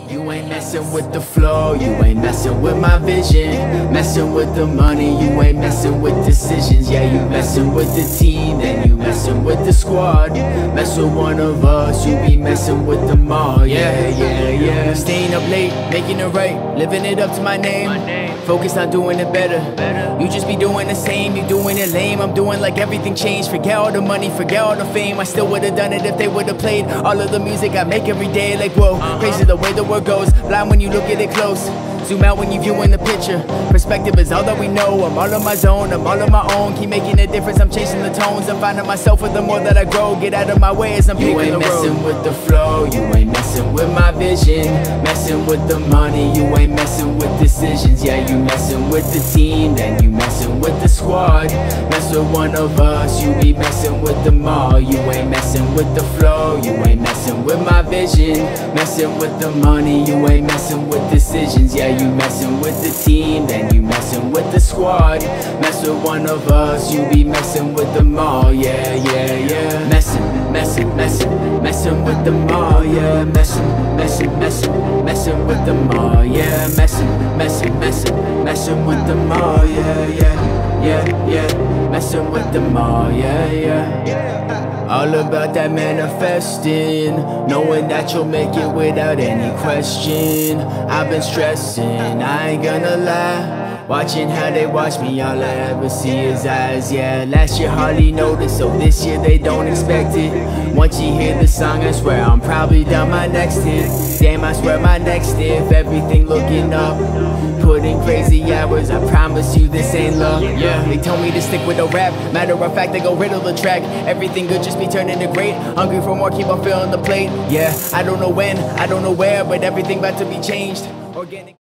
You ain't messing with the flow, you ain't messing with my vision. Messing with the money, you ain't messing with decisions. Yeah, you messing with the team, then you messing with the squad. Mess with one of us, you be messing with them all. Yeah, yeah, yeah. Staying up late, making it right, living it up to my name. Focused on doing it better. You just be doing the same, you doing it lame. I'm doing like everything changed. Forget all the money, forget all the fame. I still would've done it if they would've played all of the music I make every day. Like whoa, crazy the way the world goes. Blind when you look at it close. Zoom out when you viewing the picture. Perspective is all that we know. I'm all on my zone, I'm all on my own. Keep making a difference, I'm chasing the tones. I'm finding myself with the more that I grow. Get out of my way as I'm picking the road. You ain't messing with the flow, you ain't messing with my vision. Messing with the money, you ain't messing with decisions. Yeah, you messing with the team, then you messing with the squad. Mess with one of us, you be messing with them all. You ain't messing with the flow, you ain't messing with my vision. Messing with the money, you ain't messing with decisions. Yeah, you messing with the team, then you messing with the squad. Mess with one of us, you be messing with them all. Yeah, yeah, yeah. Messing with them all. Yeah, messing with them all. Yeah, messing with them all. Yeah, yeah. Messing with them all. Yeah, yeah. All about that manifesting, knowing that you'll make it without any question. I've been stressing, I ain't gonna lie. Watching how they watch me, all I ever see is eyes. Yeah, last year hardly noticed, so this year they don't expect it. Once you hear the song, I swear I'm probably done my next hit. Damn, I swear my next hit, everything looking up. Putting crazy hours, I promise you this ain't luck. Yeah, they told me to stick with the rap. Matter of fact, they go riddle the track. Everything good just be turning to great. Hungry for more, keep on filling the plate. Yeah, I don't know when, I don't know where, but everything about to be changed. Organic.